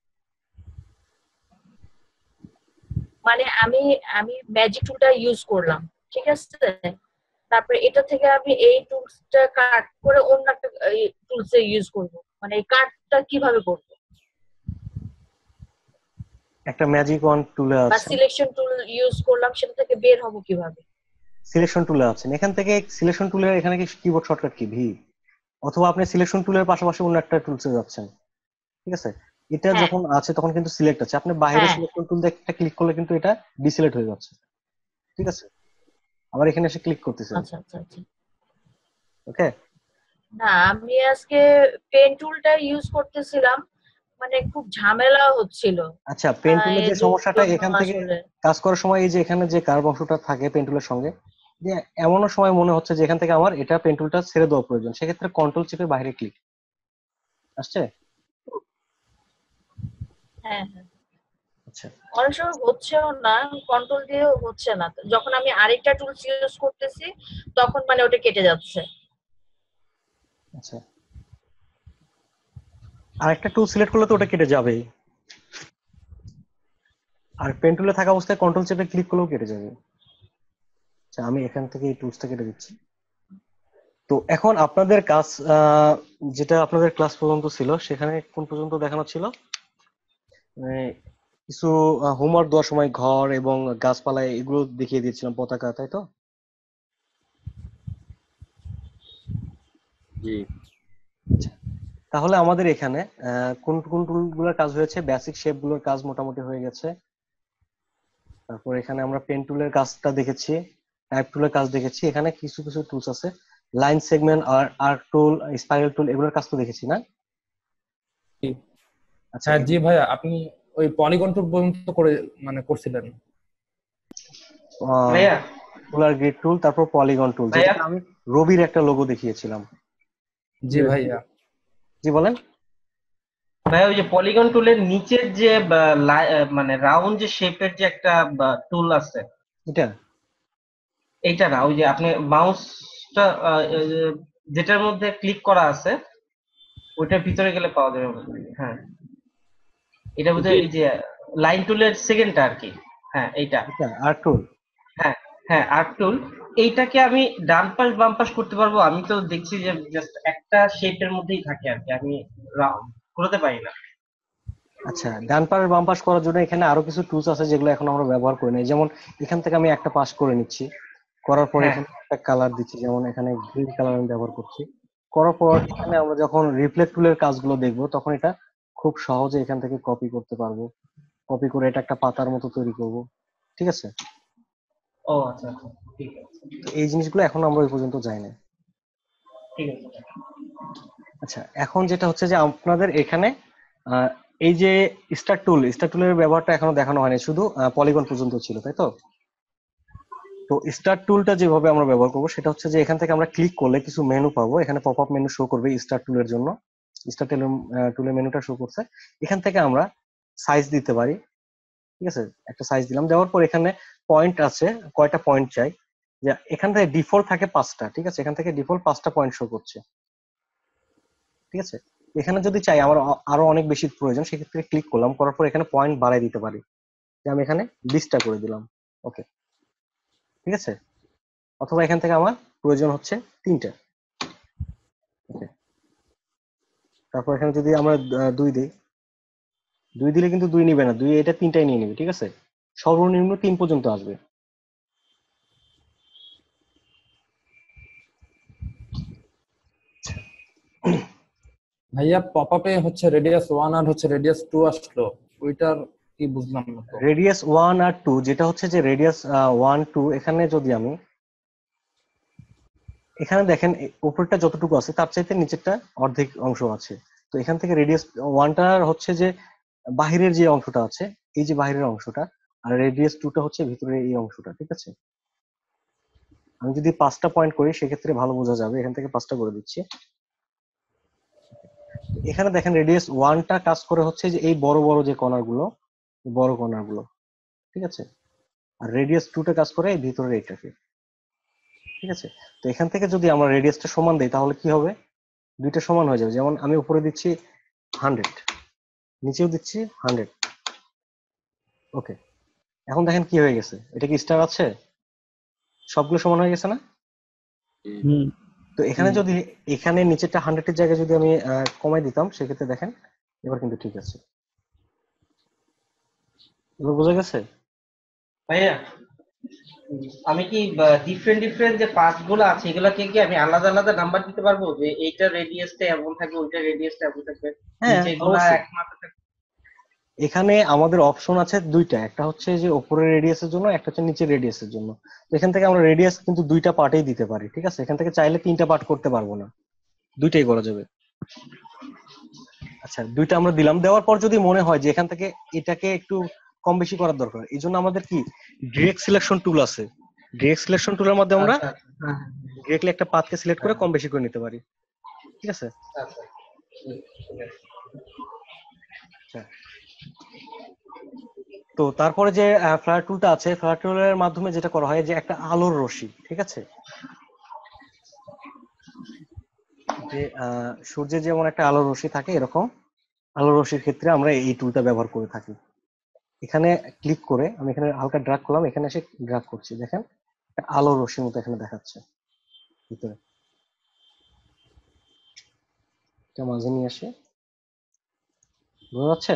মানে আমি আমি ম্যাজিক টুলটা ইউজ করলাম, ঠিক আছে? তারপরে এটা থেকে আমি এই টুলসটা কাট করে অন্য একটা টুলসে ইউজ করব, মানে এই কাটটা কিভাবে করব? একটা ম্যাজিক ওয়ান টুলে বা আছে, সিলেকশন টুল ইউজ করলাম, সেটা থেকে বের হব কিভাবে? সিলেকশন টুলে আছেন, এখান থেকে সিলেকশন টুলের এখানে কি কিবোর্ড শর্টকাট কি ভি, অথবা আপনি সিলেকশন টুলের পাশাপাশি অন্য একটা টুলসে যাচ্ছেন। ঠিক আছে? এটা হ্যাঁ, যখন আছে তখন কিন্তু সিলেক্ট আছে, আপনি বাইরে হ্যাঁ, সিলেকশন টুল দিয়ে একটা ক্লিক করলে কিন্তু এটা ডিসিলেক্ট হয়ে যাচ্ছে। ঠিক আছে? আবার এখানে এসে ক্লিক করতেছেন। আচ্ছা আচ্ছা আচ্ছা। ওকে। না, আমি আজকে পেন টুলটা ইউজ করতেছিলাম, মানে খুব ঝামেলা হচ্ছিল। আচ্ছা, পেন আহ, টুলের এর যে সমস্যাটা জন্য এখান থেকে আসলে কাজ করার সময়, এই যে এখানে যে কার্ভ অংশটা থাকে পেন টুলের সঙ্গে, যে এমনও সময় মনে হচ্ছে যে এখান থেকে আমার এটা পেন টুলটা ছেড়ে দেওয়া প্রয়োজন, সেক্ষেত্রে কন্ট্রোল চিপে বাইরে ক্লিক আসছে। হ্যাঁ হ্যাঁ, আচ্ছা অনেক সময় হচ্ছেও না, কন্ট্রোল দিয়েও হচ্ছে না। যখন আমি আরেকটা টুলস ইউজ করতেছি তখন মানে ওটা কেটে যাচ্ছে। আচ্ছা, আর একটা টুল সিলেক্ট করলে তো ওটা কেটে যাবেই, আর পেন টুলে থাকা অবস্থায় কন্ট্রোল চেপে ক্লিক করলেও কেটে যাবে। আচ্ছা, আমি এখান থেকে এই টুলসটা কেটে দিচ্ছি। তো এখন আপনাদের কাজ, আহ, যেটা আপনাদের ক্লাস পর্যন্ত ছিল সেখানে কোন পর্যন্ত দেখানো ছিল? মানে কিছু হোমওয়ার্ক দেওয়ার সময় ঘর এবং গাছপালা এগুলো দেখিয়ে দিয়েছিলাম, পতাকা, তাই তো? জি। আচ্ছা, তাহলে আমাদের এখানে আহ, কোন কোন টুলগুলোর কাজ হয়েছে? বেসিক শেপ গুলোর কাজ মোটামুটি হয়ে গেছে। তারপর এখানে আমরা পেন টুলের কাজটা দেখেছি, টাইপ টুলের কাজ দেখেছি, এখানে কিছু কিছু টুলস আছে, লাইন সেগমেন্ট আর আর্ক টুল, স্পাইরাল টুল, এগুলোর কাজ তো দেখেছি না? জি। আচ্ছা, হ্যাঁ জি ভাইয়া, আপনি ওই পলিগন টুল পর্যন্ত করে মানে করছিলেন। ভাইয়া পোলার গ্রিড টুল, তারপর পলিগন টুল, ভাইয়া যেটা আমি রবির একটা লোগো দেখিয়েছিলাম। জি ভাইয়া। জি বলেন। ভাইয়া ওই যে পলিগন টুলের নিচের যে বা, লাই- আহ, মানে রাউন্ড যে শেপের যে একটা টুল আছে, এটা এইটা না, ওই যে আপনি মাউসটা যেটার মধ্যে ক্লিক করা আছে ওইটার ভিতরে গেলে পাওয়া যাবে মনে হয়। হ্যাঁ, এটা বোধহয় এই যে লাইন টুলের সেকেন্ডটা আর কি। হ্যাঁ এইটা। এটা আর্ক টুল। হ্যাঁ হ্যাঁ, আর্ক টুল। এইটাকে আমি ডান পাশ বাম পাশ করতে পারবো? আমি তো দেখছি যে জাস্ট একটা শেপের মধ্যেই থাকে আর কি, আমি ঘোরাতে পারি না। আচ্ছা, ডান পাশ বাম পাশ করার জন্য এখানে আরো কিছু টুলস আছে যেগুলো এখন আমরা ব্যবহার করি না। যেমন এখান থেকে আমি একটা পাশ করে নিচ্ছি, করার পর হ্যাঁ এখানে একটা কালার দিচ্ছি, যেমন এখানে গ্রিন কালার আমি ব্যবহার করছি। করার পর এখানে আমরা যখন রিফ্লেক্ট টুলের কাজগুলো দেখবো তখন এটা খুব সহজে এখান থেকে কপি করতে পারবো। কপি করে এটা একটা পাতার মতো তৈরি করব। ঠিক আছে? ও আচ্ছা আচ্ছা, ঠিক আছে তো এই জিনিসগুলো এখন আমরা ওই পর্যন্ত যাই না। ঠিক আছে। আচ্ছা, এখন যেটা হচ্ছে যে আপনাদের এখানে আহ, এই যে স্টার টুল, স্টার টুলের ব্যবহারটা এখনো দেখানো হয়নি, শুধু পলিগন পর্যন্ত ছিল, তাই তো? তো স্টার টুলটা যেভাবে আমরা ব্যবহার করবো সেটা হচ্ছে যে এখান থেকে আমরা ক্লিক করলে কিছু মেনু পাবো, এখানে পপ আপ মেনু শো করবে স্টার টুলের জন্য। স্টার টুলের মেনুটা শো করছে, এখান থেকে আমরা সাইজ দিতে পারি, ঠিক আছে, একটা সাইজ দিলাম, দেওয়ার পর এখানে পয়েন্ট আছে, কয়টা পয়েন্ট চাই, যে এখান থেকে ডিফল্ট থাকে পাঁচটা, ঠিক আছে, এখান থেকে ডিফল্ট পাঁচটা পয়েন্ট শো করছে, ঠিক আছে। এখানে যদি চাই আমার আ- আরো অনেক বেশি প্রয়োজন, সেক্ষেত্রে ক্লিক করলাম, করার পর এখানে পয়েন্ট বাড়াই দিতে পারি, যে আমি এখানে বিশটা করে দিলাম, ওকে, ঠিক আছে। অথবা এখান থেকে আমার প্রয়োজন হচ্ছে তিনটা, ওকে। তারপর এখানে যদি আমরা আহ, দুই দিই, দুই দিলে কিন্তু দুই নিবে না, দুই এটা তিনটাই নিয়ে নিবে, ঠিক আছে, সর্বনিম্ন তিন পর্যন্ত আসবে। ভাইয়া পপআপে হচ্ছে রেডিয়াস ওয়ান আর হচ্ছে রেডিয়াস টু আসলো, ওইটার কি বুঝলাম না তো। রেডিয়াস ওয়ান আর টু, যেটা হচ্ছে যে রেডিয়াস ওয়ান টু, এখানে যদি আমি এখানে দেখেন এ- উপরটা যতটুকু আছে তার চাইতে নিচেরটা অর্ধেক অংশ আছে। তো এখান থেকে রেডিয়াস ওয়ানটার হচ্ছে যে বাহিরের যে অংশটা আছে, এই যে বাহিরের অংশটা, আর রেডিয়াস টুটা হচ্ছে ভিতরের এই অংশটা, ঠিক আছে। আমি যদি পাঁচটা পয়েন্ট করি সেক্ষেত্রে ভালো বোঝা যাবে, এখান থেকে পাঁচটা করে দিচ্ছি। এখানে দেখেন রেডিয়াস ওয়ানটা কাজ করে হচ্ছে যে এই বড় বড় যে কর্নার গুলো, এই বড় কর্নার গুলো, ঠিক আছে। আর রেডিয়াস টুটা কাজ করে এই ভিতরের এইটাকে, ঠিক আছে। তো এখান থেকে যদি আমরা রেডিয়াসটা সমান দেই তাহলে কি হবে, দুইটা সমান হয়ে যাবে। যেমন আমি উপরে দিচ্ছি হান্ড্রেড, নিচেও দিচ্ছি হান্ড্রেড, ওকে। এখন দেখেন কি হয়ে গেছে, এটা কি স্টার আছে, সবগুলো সমান হয়ে গেছে না। হুম। তো এখানে যদি এখানে নিচেরটা হান্ড্রেডের জায়গায় যদি আমি আহ, কমাই দিতাম, সেক্ষেত্রে দেখেন এবার কিন্তু ঠিক আছে, এবার বোঝা গেছে। ভাইয়া উম, আমি কি ডিফারেন্ট ডিফারেন্ট যে পার্ট গুলো আছে এগুলোকে কি আমি আলাদা আলাদা নাম্বার দিতে পারবো, যে এইটা রেডিয়াসটা এমন থাকবে, ওইটা রেডিয়াসটা এমন থাকবে, হ্যাঁ, নিচে গুলা অবশ্যই। একমাত্র থাকবে? এখানে আমাদের অপশন আছে দুইটা, একটা হচ্ছে যে উপরের রেডিয়াসের জন্য, একটা হচ্ছে নিচের রেডিয়াসের জন্য। তো এখান থেকে আমরা রেডিয়াস কিন্তু দুইটা পার্টেই দিতে পারি, ঠিক আছে। এখান থেকে চাইলে তিনটা পার্ট করতে পারবো না, দুইটাই করা যাবে। আচ্ছা, দুইটা আমরা দিলাম, দেওয়ার পর যদি মনে হয় যে এখান থেকে এটাকে একটু কম বেশি করার দরকার, এই জন্য আমাদের কি ডিরেক্ট সিলেকশন টুল আছে। ডিরেক্ট সিলেকশন টুলের মধ্যে আমরা আচ্ছা আচ্ছা, হ্যাঁ ডিরেক্টলি একটা পাথকে সিলেক্ট করে হ্যাঁ কম বেশি করে নিতে পারি, ঠিক আছে। হ্যাঁ, আচ্ছা হুম, ঠিক আছে। আচ্ছা, তো তারপরে যে ফ্লায়ার টুলটা আছে, ফ্লায়ার টুলের মাধ্যমে যেটা করা হয় যে একটা আলোর রশ্মি, ঠিক আছে, যে আহ, সূর্যের যেমন একটা আলোর রশ্মি থাকে, এরকম আলোর রশ্মির ক্ষেত্রে আমরা এই টুলটা ব্যবহার করে থাকি। এখানে ক্লিক করে আমি এখানে হালকা ড্রাগ করলাম, এখানে এসে ড্রাগ করছি, দেখেন একটা আলোর রশ্মির মতো এখানে দেখাচ্ছে ভিতরে, এটা মাঝে নিয়ে আসে, বোঝা যাচ্ছে।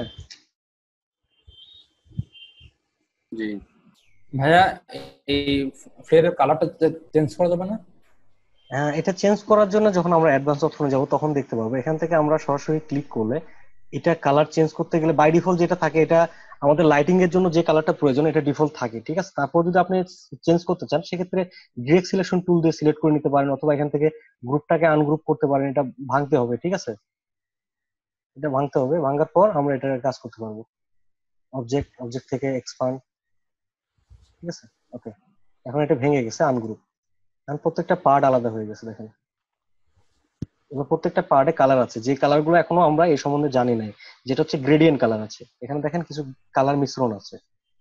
জি। ভাইয়া এই ফ্লেয়ারের কালারটা চেঞ্জ করা যাবে না? আহ, এটা চেঞ্জ করার জন্য যখন আমরা অ্যাডভান্স অপশনে যাব তখন দেখতে পাবো, এখান থেকে আমরা সরাসরি ক্লিক করলে এটা কালার চেঞ্জ করতে গেলে বাই ডিফল্ট যেটা থাকে, এটা আমাদের লাইটিং এর জন্য যে কালারটা প্রয়োজন এটা ডিফল্ট থাকে, ঠিক আছে। তারপর যদি আপনি চেঞ্জ করতে চান সেক্ষেত্রে ডিরেক্ট সিলেকশন টুল দিয়ে সিলেক্ট করে নিতে পারেন, অথবা এখান থেকে গ্রুপটাকে আনগ্রুপ করতে পারেন, এটা ভাঙতে হবে, ঠিক আছে। এটা ভাঙতে হবে, ভাঙার পর আমরা এটা কাজ করতে পারবো, অবজেক্ট অবজেক্ট থেকে এক্সপান্ড, ঠিক আছে, ওকে। এখন এটা ভেঙে গেছে আনগ্রুপ, এখন প্রত্যেকটা পার্ট আলাদা হয়ে গেছে, দেখেন এবার প্রত্যেকটা পার্টে কালার আছে, যে কালার গুলো এখনো আমরা এই সম্বন্ধে জানি নাই, যেটা হচ্ছে গ্রেডিয়েন্ট কালার আছে, এখানে দেখেন কিছু কালার মিশ্রণ আছে,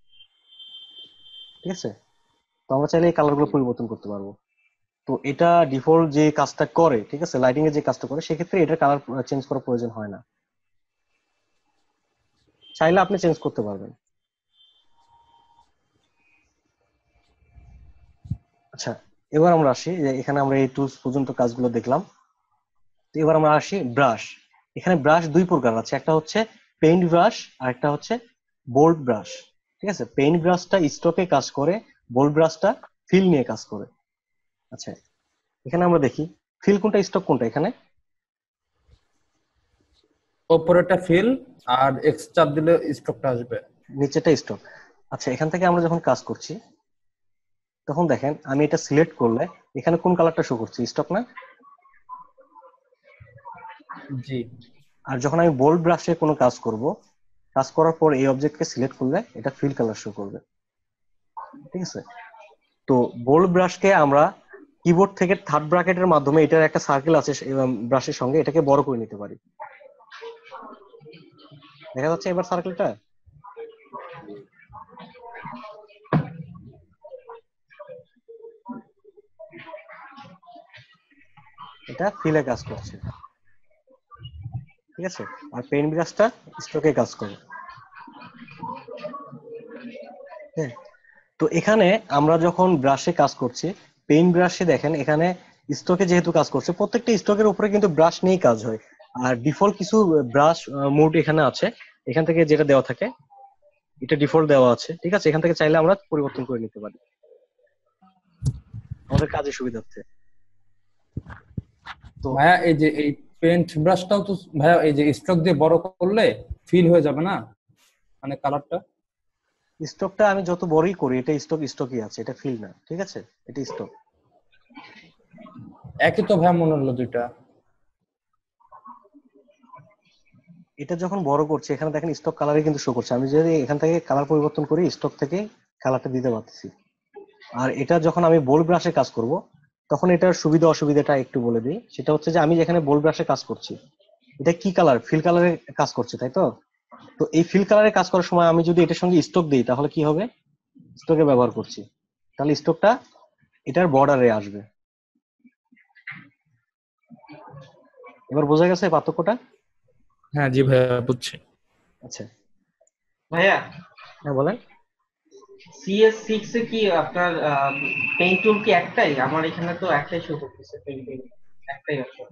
ঠিক আছে। তো আমরা চাইলে এই কালার গুলো পরিবর্তন করতে পারবো। তো এটা ডিফল্ট যে কাজটা করে, ঠিক আছে, লাইটিং এর যে কাজটা করে, সেক্ষেত্রে এটার কালার চেঞ্জ করার প্রয়োজন হয় না, চাইলে আপনি চেঞ্জ করতে পারবেন। আচ্ছা, এবার আমরা আসি যে এখানে আমরা এই টুলস পর্যন্ত কাজগুলো দেখলাম। তো এবার আমরা আসি ব্রাশ। এখানে ব্রাশ দুই প্রকার আছে, একটা হচ্ছে পেইন্ট ব্রাশ আর একটা হচ্ছে বোল্ড ব্রাশ, ঠিক আছে। পেইন্ট ব্রাশটা স্ট্রোকে কাজ করে, বোল্ড ব্রাশটা ফিল নিয়ে কাজ করে। আচ্ছা, এখানে আমরা দেখি ফিল কোনটা স্ট্রোক কোনটা, এখানে ওপরেরটা ফিল আর এক্স চাপ দিলে স্ট্রোকটা আসবে। নিচেটা স্ট্রোক। আচ্ছা, এখান থেকে আমরা যখন কাজ করছি তখন দেখেন আমি এটা সিলেক্ট করলে এখানে কোন কালারটা শো করছে, স্ট্রোক না। জি। আর যখন আমি বোল্ড ব্রাশে কোনো কাজ করব, কাজ করার পর এই অবজেক্টকে সিলেক্ট করলে এটা ফিল কালার শো করবে, ঠিক আছে। তো বোল্ড ব্রাশকে আমরা কিবোর্ড থেকে থার্ড ব্র্যাকেটের মাধ্যমে, এটার একটা সার্কেল আছে ব্রাশের সঙ্গে, এটাকে বড় করে নিতে পারি, দেখা যাচ্ছে এবার সার্কেলটা। এটা ফিলে কাজ করছে, ঠিক আছে। আর পেইন্ট ব্রাশটা স্ট্রোকে কাজ করে। হ্যাঁ, তো এখানে আমরা যখন ব্রাশে কাজ করছি, পেইন্ট ব্রাশে দেখেন এখানে স্ট্রোকে যেহেতু কাজ করছে, প্রত্যেকটা স্ট্রোকের উপরে কিন্তু ব্রাশ নিয়েই কাজ হয়। আর ডিফল্ট কিছু ব্রাশ মোড এখানে আছে, এখান থেকে যেটা দেওয়া থাকে এটা ডিফল্ট দেওয়া আছে, ঠিক আছে। এখান থেকে চাইলে আমরা পরিবর্তন করে নিতে পারি আমাদের কাজের সুবিধার্থে। তো ভাইয়া এই যে এই পেন্ট ব্রাশটাও তো ভাইয়া এই যে স্ট্রোক দিয়ে বড় করলে ফিল হয়ে যাবে না, মানে কালারটা? স্টকটা আমি যত বড়ই করি, এটা স্টক স্টকই আছে, এটা ফিল না, ঠিক আছে, এটা স্টক। একই তো ভাইয়া মনে হলো দুইটা। এটা যখন বড় করছে এখানে দেখেন স্টক কালারই কিন্তু শো করছে। আমি যদি এখান থেকে কালার পরিবর্তন করি স্টক থেকে কালারটা দিতে পারতেছি। আর এটা যখন আমি বোল্ড ব্রাশে কাজ করব তখন এটার সুবিধা অসুবিধাটা একটু বলে দিই। সেটা হচ্ছে যে আমি যেখানে বোল্ড ব্রাশে কাজ করছি এটা কি কালার, ফিল কালারে কাজ করছে, তাই তো। তো এই ফিল কালারে কাজ করার সময় আমি যদি এটার সঙ্গে স্টক দিই তাহলে কি হবে, স্টকে ব্যবহার করছি তাহলে স্টকটা এটার বর্ডারে আসবে। এবার বোঝা গেছে পার্থক্যটা? হ্যাঁ জি ভাইয়া বুঝছি। আচ্ছা, ভাইয়া হ্যাঁ বলেন। সিএস সিক্স এ কি আপনার পেইন্ট টুল কি একটাই? আমার এখানে তো একটাই শো করতেছে, পেইন্টিং একটাই অপশন।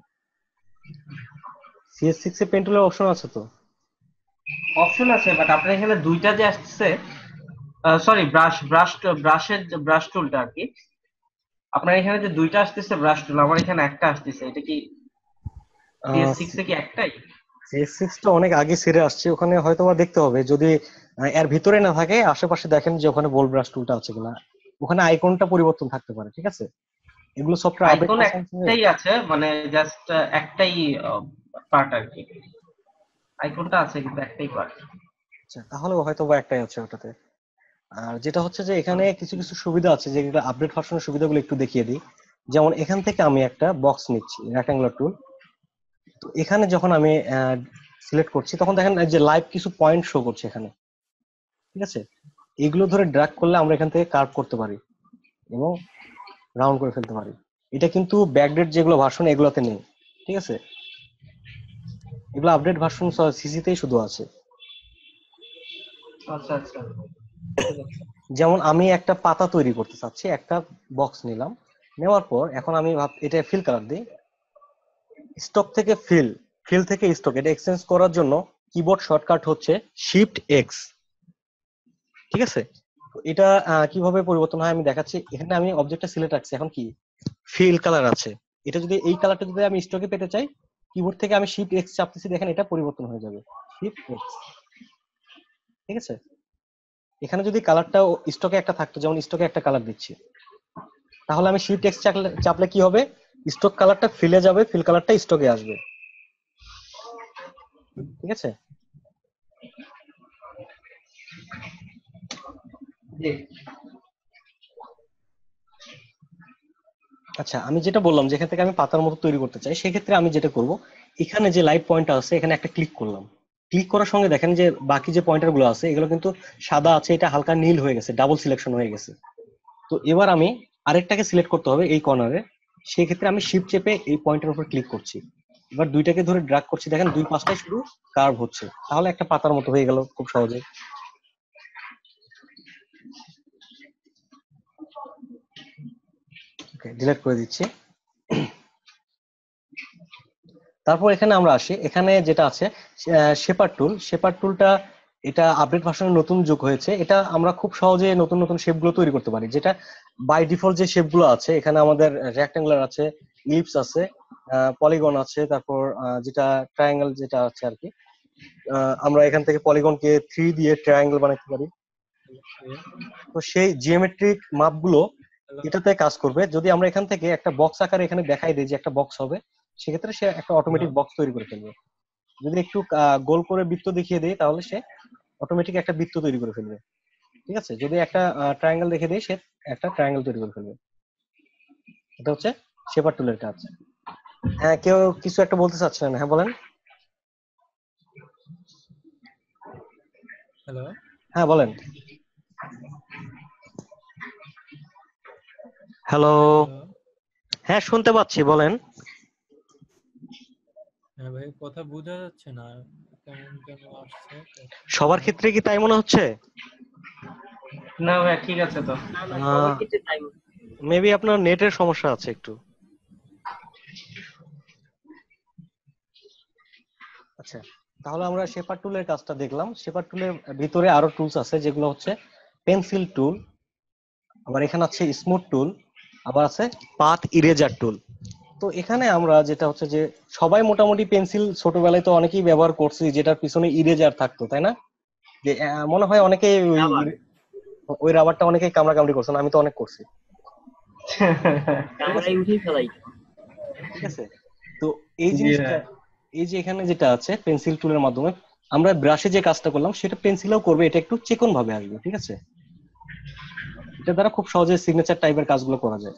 সিএস সিক্স এ পেন টুলের অপশন আছে তো? অপশন আছে, বাট আপনার এখানে দুইটা যে আসছে, সরি ব্রাশ ব্রাশ ব্রাশের ব্রাশ টুলটা আর কি, আপনার এখানে যে দুইটা আসতেছে ব্রাশ টুল, আমার এখানে একটা আসতেছে, এটা কি সিএস সিক্স এ কি একটাই? সিএস সিক্স টা অনেক আগে ছেড়ে আসছে, ওখানে হয়তো বা দেখতে হবে যদি আহ, এর ভিতরে না থাকে আশেপাশে দেখেন যে ওখানে বোল্ড ব্রাশ টুলটা আছে কিনা, ওখানে আইকনটা পরিবর্তন থাকতে পারে, ঠিক আছে। এগুলো সফটওয়্যার আপডেট আইকন ভার্সন। একটাই আছে, মানে জাস্ট একটাই পার্ট আর কি, আইকনটা আছে কিন্তু একটাই পার্ট। আচ্ছা, তাহলে হয়তো বা একটাই আছে ওটাতে। আর যেটা হচ্ছে যে এখানে কিছু কিছু সুবিধা আছে যেগুলো আপডেট ভার্সনের সুবিধাগুলো একটু দেখিয়ে দিই। যেমন এখান থেকে আমি একটা বক্স নিচ্ছি, রেক্ট্যাঙ্গুলার টুল। তো এখানে যখন আমি সিলেক্ট করছি তখন দেখেন যে লাইভ কিছু পয়েন্ট শো করছে এখানে, ঠিক আছে। এগুলো ধরে ড্র্যাগ করলে আমরা এখান থেকে কার্ভ করতে পারি এবং রাউন্ড করে ফেলতে পারি। এটা কিন্তু ব্যাকডেট যেগুলো ভার্সন এগুলোতে নেই, ঠিক আছে। এগুলো আপডেট ভার্সন সিসিতেই শুধু আছে। আচ্ছা আচ্ছা, যেমন আমি একটা পাতা তৈরি করতে চাচ্ছি, একটা বক্স নিলাম, নেওয়ার পর এখন আমি ভাব এটা ফিল কালার দিই, স্টক থেকে ফিল, ফিল থেকে স্টক, এটা এক্সচেঞ্জ করার জন্য কিবোর্ড শর্টকাট হচ্ছে শিফট এক্স, ঠিক আছে। তো এটা আহ, কিভাবে পরিবর্তন হয় আমি দেখাচ্ছি। এখানে আমি অবজেক্টটা সিলেক্ট রাখছি, এখন কি ফিল কালার আছে, এটা যদি এই কালারটা যদি আমি স্টকে পেতে চাই কিবোর্ড থেকে আমি শিফট এক্স চাপতেছি, দেখেন এটা পরিবর্তন হয়ে যাবে, শিফট এক্স, ঠিক আছে। এখানে যদি কালারটা স্টকে একটা থাকতো, যেমন স্টকে একটা কালার দিচ্ছি, তাহলে আমি শিফট এক্স চাপলে কি হবে, স্টক কালারটা ফিলে যাবে, ফিল কালারটা স্টকে আসবে, ঠিক আছে। জি। আচ্ছা, আমি যেটা বললাম যেখান থেকে আমি পাতার মতো তৈরি করতে চাই, সেক্ষেত্রে আমি যেটা করব, এখানে যে লাইভ পয়েন্টটা আছে এখানে একটা ক্লিক করলাম। ক্লিক করার সঙ্গে দেখেন যে বাকি যে পয়েন্টার গুলো আছে এগুলো কিন্তু সাদা আছে, এটা হালকা নীল হয়ে গেছে, ডাবল সিলেকশন হয়ে গেছে। তো এবার আমি আরেকটাকে সিলেক্ট করতে হবে এই কর্নারে, সেই ক্ষেত্রে আমি শিফট চেপে এই পয়েন্টের উপর ক্লিক করছি। এবার দুইটাকে ধরে ড্র্যাগ করছি, দেখেন দুই পাশটাই শুধু কার্ভ হচ্ছে, তাহলে একটা পাতার মতো হয়ে গেল খুব সহজে। ওকে, ডিলিট করে দিচ্ছি। তারপর এখানে আমরা আসি, এখানে যেটা আছে শেপার টুল, শেপার টুলটা এটা আপডেট ভার্সনে নতুন যোগ হয়েছে। এটা আমরা খুব সহজে নতুন নতুন শেপ গুলো তৈরি করতে পারি, যেটা বাই ডিফল্ট যে শেপ গুলো আছে এখানে আমাদের রেক্ট্যাঙ্গুলার আছে, ইলিপস আছে, পলিগন আছে, তারপর আহ, যেটা ট্রায়াঙ্গেল যেটা আছে আর কি, আহ, আমরা এখান থেকে পলিগনকে থ্রি দিয়ে ট্রায়াঙ্গেল বানাতে পারি। তো সেই জিওমেট্রিক মাপগুলো এটাতে কাজ করবে। যদি আমরা এখান থেকে একটা বক্স আকারে এখানে দেখাই দিই যে একটা বক্স হবে, সেক্ষেত্রে সে একটা অটোমেটিক বক্স তৈরি করে ফেলবে। যদি একটু আহ, গোল করে বৃত্ত দেখিয়ে দেই তাহলে সে অটোমেটিক একটা বৃত্ত তৈরি করে ফেলবে, ঠিক আছে। যদি একটা ট্রায়াঙ্গেল দেখে দেই সে একটা ট্রায়াঙ্গেল তৈরি করে ফেলবে। এটা হচ্ছে শেপার টুলের কাজ। হ্যাঁ, কেউ কিছু একটা বলতে চাচ্ছেন? হ্যাঁ বলেন। হ্যালো। হ্যাঁ বলেন। হ্যালো। হ্যালো। হ্যাঁ শুনতে পাচ্ছি, বলেন। হ্যাঁ ভাই, কথা বোঝা যাচ্ছে না, কেমন যেন আসছে। সবার ক্ষেত্রে কি তাই মনে হচ্ছে? না ভাই ঠিক আছে তো। না না সবার ক্ষেত্রে তাই। মেবি আপনার নেটের সমস্যা আছে একটু। আচ্ছা, তাহলে আমরা শেপার টুলের কাজটা দেখলাম। শেপার টুলের ভিতরে আরো টুলস আছে যেগুলো হচ্ছে পেন্সিল টুল, আবার এখানে আছে স্মুথ টুল, আবার আছে পাথ ইরেজার টুল। তো এখানে আমরা যেটা হচ্ছে যে সবাই মোটামুটি পেন্সিল ছোটবেলায় তো অনেকেই ব্যবহার করছি, যেটার পিছনে ইরেজার থাকতো, তাই না? যে আহ, মনে হয় অনেকেই ওই রাবার ওই রাবারটা অনেকেই কামড়া কামড়ি করছেন, আমি তো অনেক করছি। কামড়াই উঠেই ফেলাই। ঠিক আছে, তো এই জি জিনিসটা, ভাই। এই যে এখানে যেটা আছে পেন্সিল টুলের মাধ্যমে আমরা ব্রাশে যে কাজটা করলাম সেটা পেন্সিলেও করবে, এটা একটু চিকন ভাবে আসবে। ঠিক আছে, এটা দ্বারা খুব সহজে সিগনেচার টাইপের কাজগুলো করা যায়।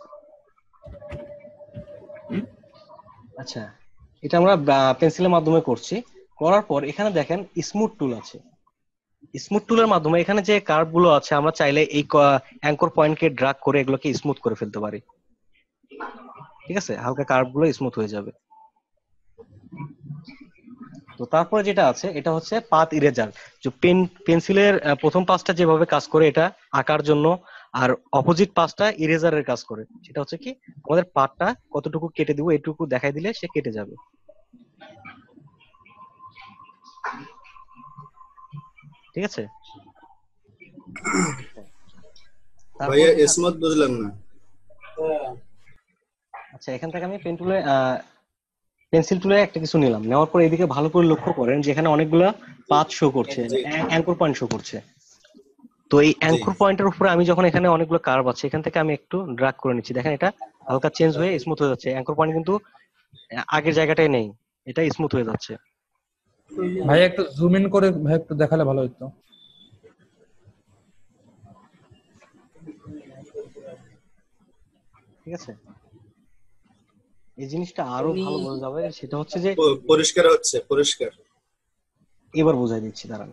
আচ্ছা, এটা আমরা পেন্সিলের মাধ্যমে করছি। করার পর এখানে দেখেন স্মুথ টুল আছে। স্মুথ টুলের মাধ্যমে এখানে যে কার্ভ গুলো আছে আমরা চাইলে এই অ্যাঙ্কর পয়েন্টকে ড্রাগ করে এগুলোকে স্মুথ করে ফেলতে পারি। ঠিক আছে, হালকা কার্ভ গুলো স্মুথ হয়ে যাবে। তো তারপরে যেটা আছে এটা হচ্ছে পাথ ইরেজার। যে পেন পেন্সিলের প্রথম পাঁচটা যেভাবে কাজ করে এটা আঁকার জন্য, আর অপোজিট পাঁচটা ইরেজারের কাজ করে। সেটা হচ্ছে কি আমাদের পাথটা কতটুকু কেটে দিব এটুকু দেখাই দিলে সে কেটে যাবে। ঠিক আছে, তারপর ভাইয়া যেটা- স্মুথ বুঝলাম না। আচ্ছা, এখান থেকে আমি পেন টুলে পেন্সিল টুলে একটা কিছু নিলাম, নেওয়ার পর এদিকে ভালো করে লক্ষ্য করেন যে এখানে অনেকগুলা পাথ শো করছে, অ্যাঙ্কর পয়েন্ট শো করছে। তো এই অ্যাঙ্কর পয়েন্টের উপরে আমি যখন এখানে অনেকগুলো কার্ভ আছে এখান থেকে আমি একটু ড্র্যাগ করে নিচ্ছি, দেখেন এটা হালকা চেঞ্জ হয়ে স্মুথ হয়ে যাচ্ছে। অ্যাঙ্কর পয়েন্ট কিন্তু আগের জায়গাটাই নেই, এটা স্মুথ হয়ে যাচ্ছে। ভাই একটু জুম ইন করে ভাই একটু দেখালে ভালো হতো। ঠিক আছে, এই জিনিসটা আরো ভালো বোঝা যাবে, সেটা হচ্ছে যে প- পরিষ্কার হচ্ছে, পরিষ্কার। এবার বোঝাই দিচ্ছি, দাঁড়ান।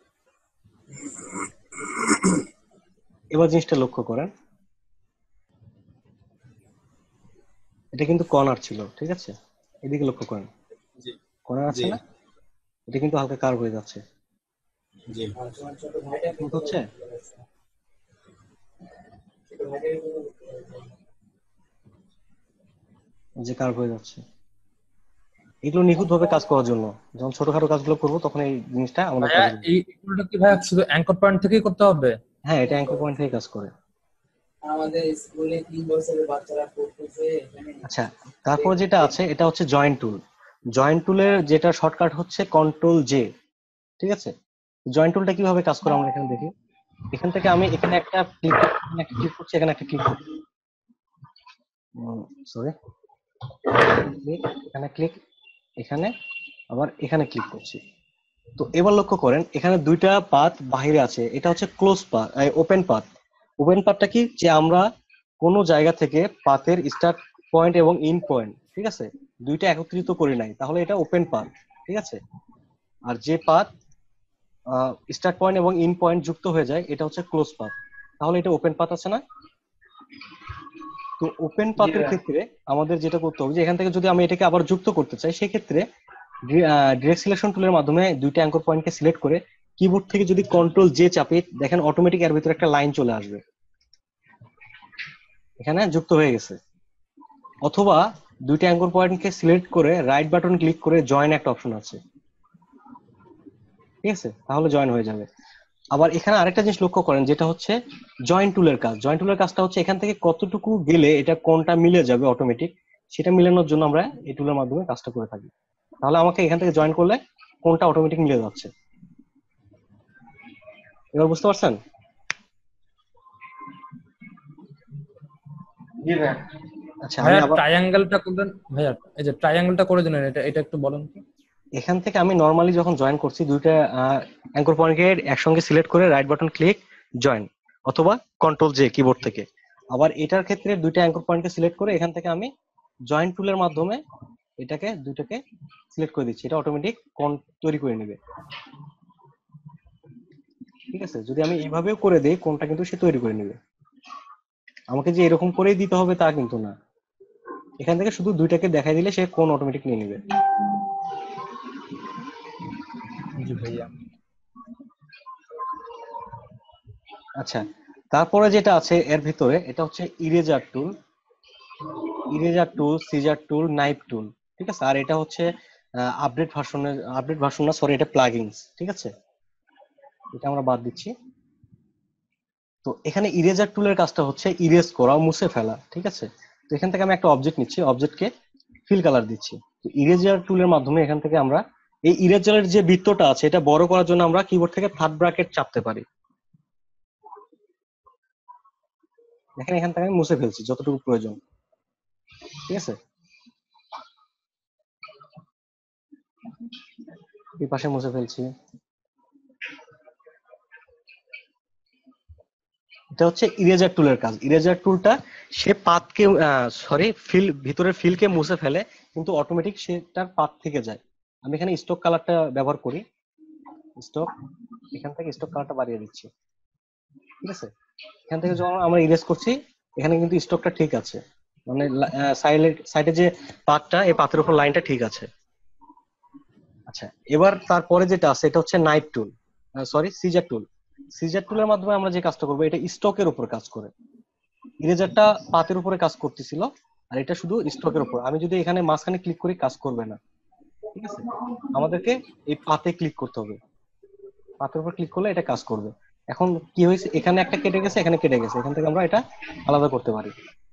এবার জিনিসটা লক্ষ্য করেন, এটা কিন্তু কর্নার ছিল। ঠিক আছে, এদিকে লক্ষ্য করেন, জি কর্নার আছে জি না, এটা কিন্তু হালকা কার্ভ হয়ে যাচ্ছে। জি স্মুথ হচ্ছে। যে কার্ভ হয়ে যাচ্ছে, এগুলো নিখুঁত ভাবে কাজ করার জন্য যখন ছোটখাটো কাজগুলো করবো তখন এই জিনিসটা আমাদের ভাইয়া কাজে লাগবে। এই এগুলো কি ভাই শুধু অ্যাঙ্কর পয়েন্ট থেকেই করতে হবে? হ্যাঁ, এটা অ্যাঙ্কর পয়েন্ট থেকে কাজ করে। আমাদের স্কুলে তিন বছরের বাচ্চারা পড়তেছে এখানে। আচ্ছা, তারপর যেটা আছে এটা হচ্ছে জয়েন্ট টুল। জয়েন্ট টুলের যেটা শর্টকাট হচ্ছে কন্ট্রোল জে। ঠিক আছে, জয়েন্ট টুলটা কিভাবে কাজ করে আমরা এখানে দেখি। এখান থেকে আমি এখানে একটা ক্লিক এখানে একটা ক্লিক করছি, এখানে একটা ক্লিক করছি, সরি, এখানে ক্লিক, এখানে আবার এখানে ক্লিক করছি। তো এবার লক্ষ্য করেন এখানে দুইটা পাথ বাহিরে আছে, এটা হচ্ছে close path, open path. Open পাথটা কি, যে আমরা কোনো জায়গা থেকে পাথের স্টার্ট পয়েন্ট এবং ইন পয়েন্ট, ঠিক আছে, দুইটা একত্রিত করি নাই, তাহলে এটা ওপেন পাথ। ঠিক আছে, আর যে পাথ স্টার্ট পয়েন্ট এবং ইন পয়েন্ট যুক্ত হয়ে যায় এটা হচ্ছে ক্লোজ পাথ, তাহলে এটা ওপেন পাথ আছে না? তো ওপেন পাথের ক্ষেত্রে আমাদের যেটা করতে হবে যে এখান থেকে যদি আমি এটাকে আবার যুক্ত করতে চাই সেক্ষেত্রে ডিরেক্ট সিলেকশন টুলের মাধ্যমে দুইটা অ্যাঙ্কর পয়েন্টকে সিলেক্ট করে কিবোর্ড থেকে যদি কন্ট্রোল জে চাপি, দেখেন অটোমেটিক এর ভিতরে একটা লাইন চলে আসবে, এখানে যুক্ত হয়ে গেছে। অথবা দুইটা অ্যাঙ্কর পয়েন্টকে সিলেক্ট করে রাইট বাটন ক্লিক করে জয়েন একটা অপশন আছে, ঠিক আছে, তাহলে জয়েন হয়ে যাবে। আবার এখানে আরেকটা জিনিস লক্ষ্য করেন যেটা হচ্ছে জয়েন্ট টুলের কাজ। জয়েন্ট টুলের কাজটা হচ্ছে এখান থেকে কতটুকু গেলে এটা কোনটা মিলে যাবে অটোমেটিক, সেটা মিলানোর জন্য আমরা এই টুলের মাধ্যমে কাজটা করে থাকি। তাহলে আমাকে এখান থেকে জয়েন করলে কোনটা অটোমেটিক মিলে যাচ্ছে। এবার বুঝতে পারছেন? জি ভাই। আচ্ছা, আমি ভাইয়া আবার ট্রায়াঙ্গেলটা করলেন ভাইয়া, এই যে ট্রায়াঙ্গেলটা করে দিলেন, এটা এটা একটু বলেন তো। এখান থেকে আমি নরমালি যখন জয়েন করছি দুইটা অ্যাঙ্কর পয়েন্টকে একসঙ্গে সিলেক্ট করে রাইট বাটন ক্লিক জয়েন, অথবা কন্ট্রোল জে কিবোর্ড থেকে। আবার এটার ক্ষেত্রে দুইটা অ্যাঙ্কর পয়েন্টকে সিলেক্ট করে এখান থেকে আমি জয়েন্ট টুলের মাধ্যমে এটাকে দুইটাকে সিলেক্ট করে দিচ্ছি, এটা অটোমেটিক কোণ তৈরি করে নেবে। ঠিক আছে, যদি আমি এইভাবেও করে দেই কোণটা কিন্তু সে তৈরি করে নেবে, আমাকে যে এরকম করেই দিতে হবে তা কিন্তু না, এখান থেকে শুধু দুইটাকে দেখাই দিলে সে কোণ অটোমেটিক নিয়ে নেবে। জি ভাইয়া। আচ্ছা, তারপরে যেটা আছে এর ভিতরে এটা হচ্ছে eraser tool, eraser tool, scissor tool, knife tool, ঠিক আছে। আর এটা হচ্ছে আপডেট ভার্সনের, আপডেট ভার্সন না সরি, এটা প্লাগইনস, ঠিক আছে। এটা আমরা বাদ দিচ্ছি। তো এখানে ইরেজার টুলের কাজটা হচ্ছে ইরেজ করা, মুছে ফেলা, ঠিক আছে। তো এখান থেকে আমি একটা অবজেক্ট নিচ্ছি, অবজেক্টকে ফিল কালার দিচ্ছি। তো ইরেজার টুলের মাধ্যমে এখান থেকে আমরা এই ইরেজারের যে বৃত্তটা আছে এটা বড় করার জন্য আমরা কিবোর্ড থেকে থার্ড ব্র্যাকেট চাপতে পারি। দেখেন এখান থেকে আমি মুছে ফেলছি যতটুকু প্রয়োজন, ঠিক আছে। এই পাশে মুছে ফেলছি। এটা হচ্ছে ইরেজার টুলের কাজ। ইরেজার টুলটা সে পাথকে সরি ফিল ভিতরের ফিলকে মুছে ফেলে, কিন্তু অটোমেটিক সেটার পাথ থেকে যায়। আমি এখানে স্টক কালারটা ব্যবহার করি, স্টক, এখান থেকে স্টক কালারটা বাড়িয়ে দিচ্ছি, ঠিক আছে। এখান থেকে যখন আমরা ইরেজ করছি এখানে কিন্তু স্টকটা ঠিক আছে, মানে সাইডে সাইডে যে পাথটা, এই পাথের উপর লাইনটা ঠিক আছে। আচ্ছা, এবার তারপরে যেটা আছে এটা হচ্ছে knife tool, sorry scissor tool. Scissor টুলের মাধ্যমে আমরা যে কাজটা করবো এটা স্টকের উপর কাজ করে। ইরেজারটা পাতের উপরে কাজ করতেছিল, আর এটা শুধু স্টকের উপর। আমি যদি এখানে মাঝখানে ক্লিক করি কাজ করবে না, ঠিক আছে। আমাদেরকে এই পাতে ক্লিক করতে হবে, পাতের উপর ক্লিক করলে এটা কাজ করবে। এখন কি হয়েছে, এখানে একটা কেটে গেছে, এখানে কেটে গেছে, এখান থেকে আমরা এটা আলাদা করতে পারি,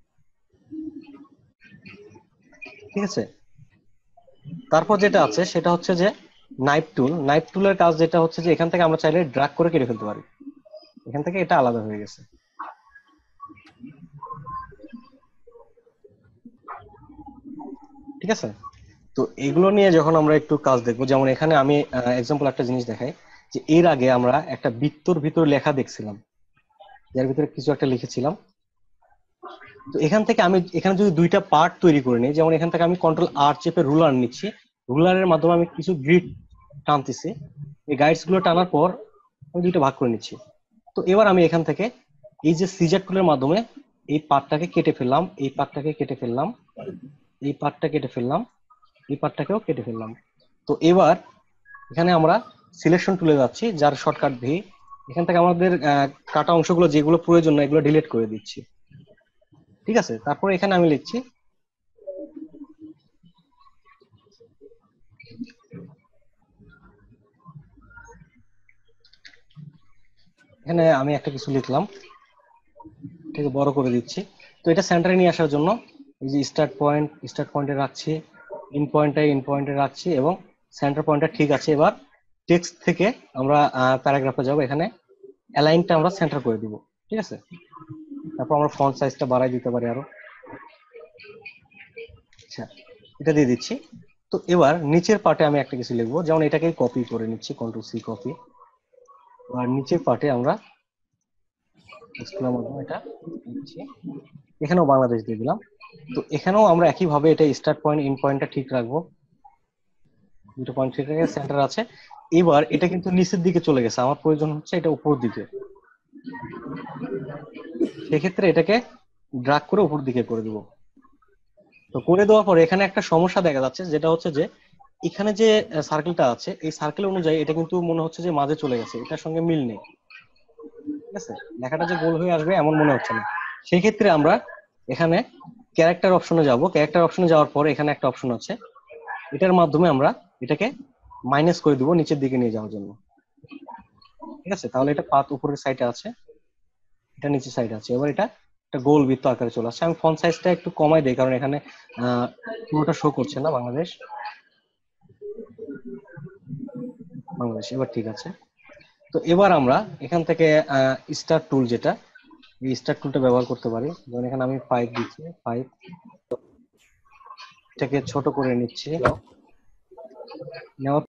ঠিক আছে। তারপর যেটা আছে সেটা হচ্ছে যে নাইফ টুল। নাইফ টুলের কাজ যেটা হচ্ছে যে এখান থেকে আমরা চাইলে ড্র্যাগ করে কেটে ফেলতে পারি, এখান থেকে এটা আলাদা হয়ে গেছে, ঠিক আছে। তো এগুলো নিয়ে যখন আমরা একটু কাজ দেখবো, যেমন এখানে আমি এক্সাম্পল একটা জিনিস দেখাই, যে এর আগে আমরা একটা বৃত্তর ভিতরে লেখা দেখছিলাম, যার ভিতরে কিছু একটা লিখেছিলাম। তো এখান থেকে আমি এখানে যদি দুইটা পার্ট তৈরি করে নিই, যেমন এখান থেকে আমি কন্ট্রোল আর চেপে রুলার নিচ্ছি, রুলারের মাধ্যমে আমি কিছু গ্রিড টানতেছি, এই গাইডস গুলো টানার পর আমি দুইটা ভাগ করে নিচ্ছি। তো এবার আমি এখান থেকে এই যে সিজার টুলের মাধ্যমে এই পার্টটাকে কেটে ফেললাম, এই পার্টটাকে কেটে ফেললাম, এই পার্টটা কেটে ফেললাম, এই পার্টটাকেও কেটে ফেললাম। তো এবার এখানে আমরা সিলেকশন টুলে যাচ্ছি, যার শর্টকাট ভি। এখান থেকে আমাদের কাটা অংশগুলো যেগুলো প্রয়োজন না এগুলো ডিলিট করে দিচ্ছি, ঠিক আছে। তারপর এখানে আমি লিখছি এখানে আমি একটা কিছু লিখলাম, ঠিক বড় করে দিচ্ছি। তো এটা সেন্টারে নিয়ে আসার জন্য এই যে স্টার্ট পয়েন্ট, স্টার্ট পয়েন্টে রাখছি, ইন পয়েন্টে ইন পয়েন্টে রাখছি, এবং সেন্টার পয়েন্টটা ঠিক আছে। এবার টেক্সট থেকে আমরা প্যারাগ্রাফে যাব, এখানে অ্যালাইনটা আমরা সেন্টার করে দিব, ঠিক আছে। তারপর আমরা ফন্ট সাইজটা বাড়াই দিতে পারি আরো, আচ্ছা এটা দিয়ে দিচ্ছি। তো এবার নিচের পার্টে আমি একটা কিছু লিখবো, যেমন এটাকে কপি করে নিচ্ছি, কন্ট্রোল সি কপি। আর নিচের পার্টে আমরা এটা দিচ্ছি, এখানেও বাংলাদেশ দিয়ে দিলাম। তো এখানেও আমরা একই ভাবে এটা স্টার্ট পয়েন্ট ইন পয়েন্টটা ঠিক রাখবো, দুটো পয়েন্ট ঠিক রেখে সেন্টার আছে। এবার এটা কিন্তু নিচের দিকে চলে গেছে, আমার প্রয়োজন হচ্ছে এটা উপর দিকে, সেক্ষেত্রে এটাকে ড্রাগ করে উপর দিকে করে দিব। তো করে দেওয়ার পরে এখানে একটা সমস্যা দেখা যাচ্ছে, যেটা হচ্ছে যে এখানে যে সার্কেলটা আছে এই সার্কেল অনুযায়ী এটা কিন্তু মনে হচ্ছে যে মাঝে চলে গেছে, এটার সঙ্গে মিল নেই, ঠিক আছে। লেখাটা যে গোল হয়ে আসবে এমন মনে হচ্ছে না। সেক্ষেত্রে আমরা এখানে ক্যারেক্টার অপশনে যাব, ক্যারেক্টার অপশনে যাওয়ার পরে এখানে একটা অপশন আছে, এটার মাধ্যমে আমরা এটাকে মাইনাস করে দিব নিচের দিকে নিয়ে যাওয়ার জন্য, ঠিক আছে। তাহলে এটা পাত উপরের সাইডে আছে, এটা নিচের সাইডে আছে। এবার এটা একটা গোল বৃত্ত আকারে চলে আসছে। আমি ফন্ট সাইজটা একটু কমাই দেই, কারণ এখানে আহ পুরোটা শো করছে না বাংলাদেশ, বাংলাদেশ এবার ঠিক আছে। তো এবার আমরা এখান থেকে স্টার টুল, যেটা এই স্টার টুলটা ব্যবহার করতে পারি। যেমন এখানে আমি ফাইভ দিচ্ছি, ফাইভ, এটাকে ছোট করে নিচ্ছি, নেওয়ার